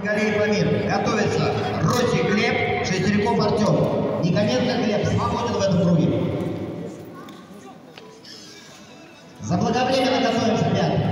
Галеев Амир. Готовится Росик Глеб, Шестеряков Артем. Никоненко Глеб свободен в этом круге. Заблаговременно готовимся, ребят.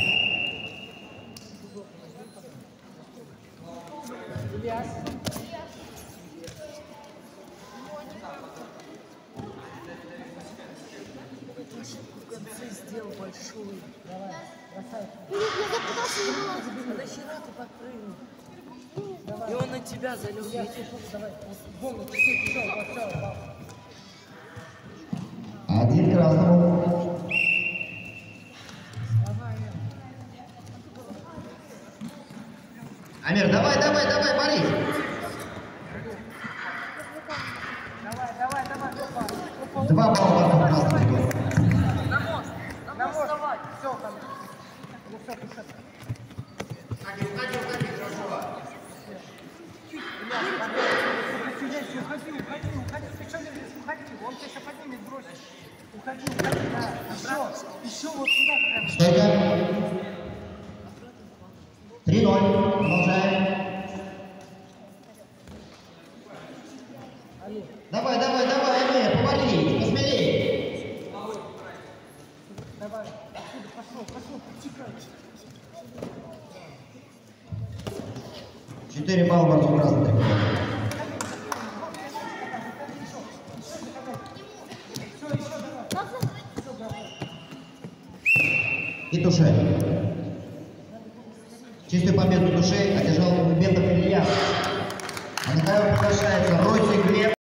Сделал большую. Давай, красавчик. На хера ты подпрыгнул. И он на тебя залег. Давай, помню, чуть-чуть, Один красному. Амир, давай, Борис. Давай. 2 балла красному. На мост вставай. Все, там. Ну все, пишет. Уходи, хорошо. Уходи. Ты что не здесь? Уходи. Он тебя сейчас поднимет, бросит. Уходи. Да. Еще вот сюда прям. Стойка. 3-0. Продолжаем. Давай, Амир, помоги, посмелее. Давай. Пошел, потекай. 4 балла борцу красной трибуны. И Туше. Чистую победу Туше одержал Бендов Илья. А на втором приглашается Росик Глеб.